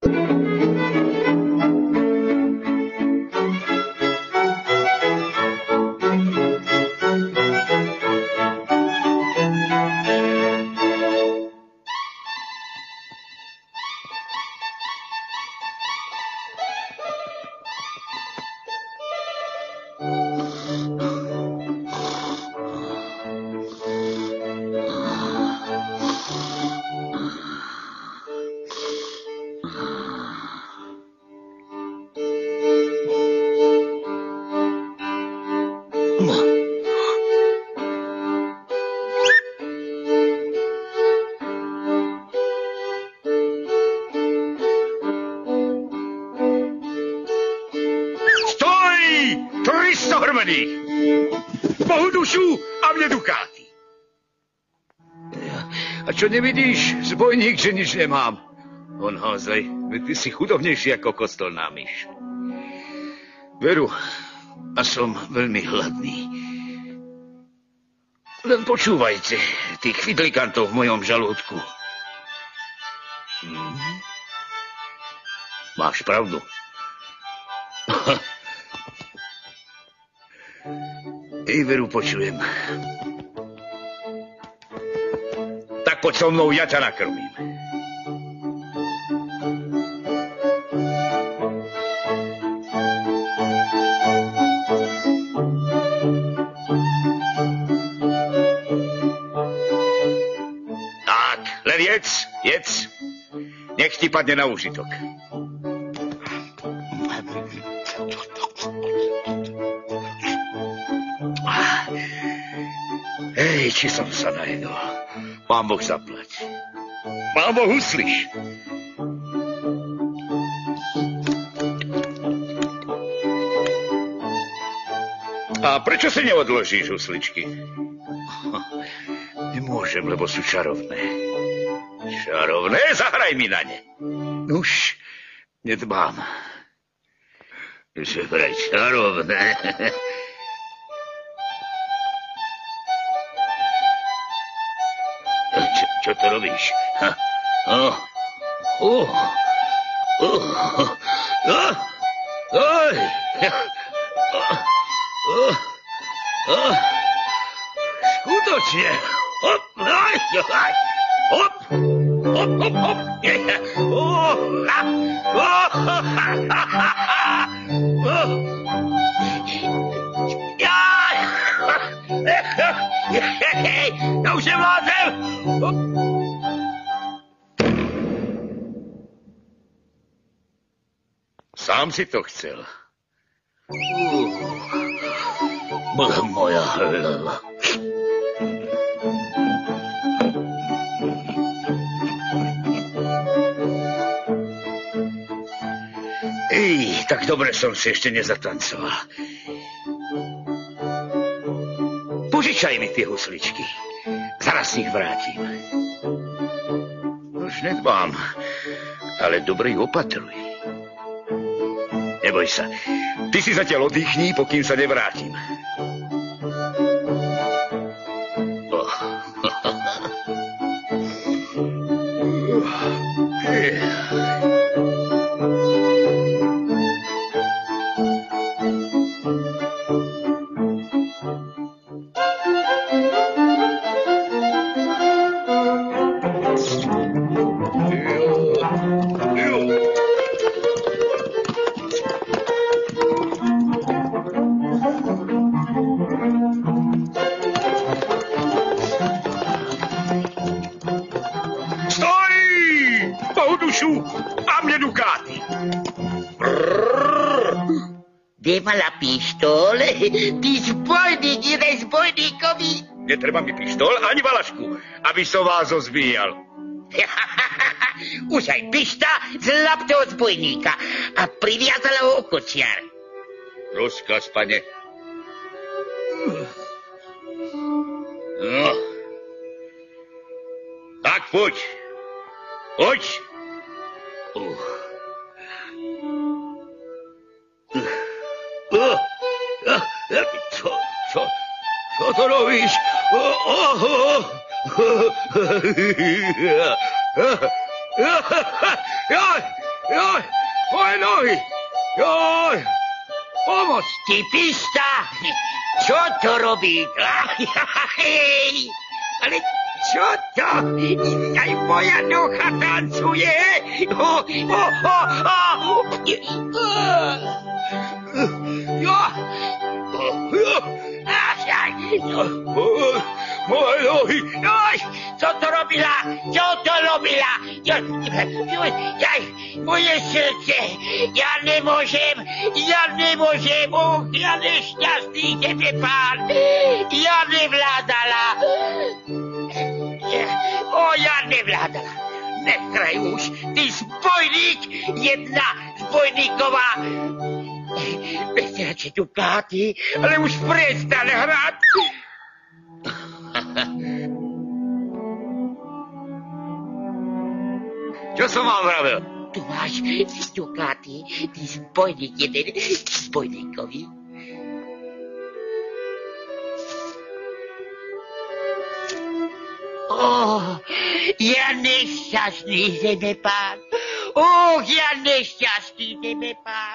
Bohu dušu a mne dukáty. A čo nevidíš, zbojník, že nič nemám? On házaj, veď ty si chudobnejší ako kostolná myš. Veru, a som veľmi hladný. Len počúvajte tých fidlikantov v mojom žalúdku. Máš pravdu. Ej, veru, počujem. Tak poď so mnou, ja ťa nakrmím. Tak, len jedz. Nech ti padne na úžitok. Hej, či som sa najedol. Pán Boh zaplať. Pán Boh uslíš. A prečo si neodložíš husličky? Nemôžem, lebo sú čarovné. Čarovné? Zahraj mi na ne. Už nedbám. Že vraj čarovné. Čo to robíš? Skutočne. Hop. Ja už nevládzem. Sám si to chcel. Moja hlava. Ej, tak dobre som si ešte nezatancoval. Požičaj mi tie husličky. Zaraz ich vrátim. Už nedbám, ale dobre ich opatruj. Neboj sa. Ty si zatiaľ oddychni, pokým sa nevrátim. La pištole? Ty zbojník, jeden zbojníkovi. Netreba mi pištol ani valašku, aby som vás ozbíjal. Už aj pišta zlap toho zbojníka a priviazala ho o kočiar. Rozkaz, pane. No. Tak poď. Poď. Čo to robíš? Joj, moje nohy! Joj! Pomoc! Ty pista! Čo to robí? Ale čo to? Aj moja noha tancuje! Moje nohy! Co to robila? Čo to robila? Moje srdce! Ja nemôžem! Ja nešťastný tebe, pán! Ja nevládala! Ja nevládala! Nechraj už! Ty zbojník! Jedna zbojníková! Nechcem dukáty, ale už prestan hrať! Čo som vám vravel? Tu máš dukáty, ty zbojník jeden zbojníkový. Ja nešťastný zemepán. Ja nešťastný zemepán.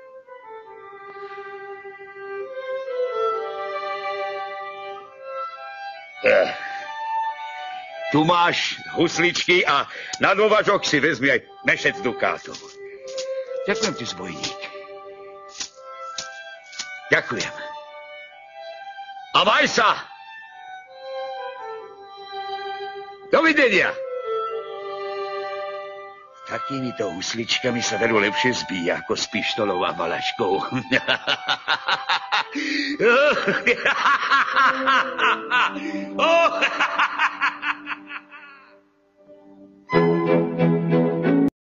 Tu máš husličky a na dôvažok si vezmi aj mešec dukátov. Ďakujem ti, zbojník. Ďakujem. A maj sa! Dovidenia! S takýmito husličkami sa veru lepšie zbíja ako s pištolou a valaškou. Oh,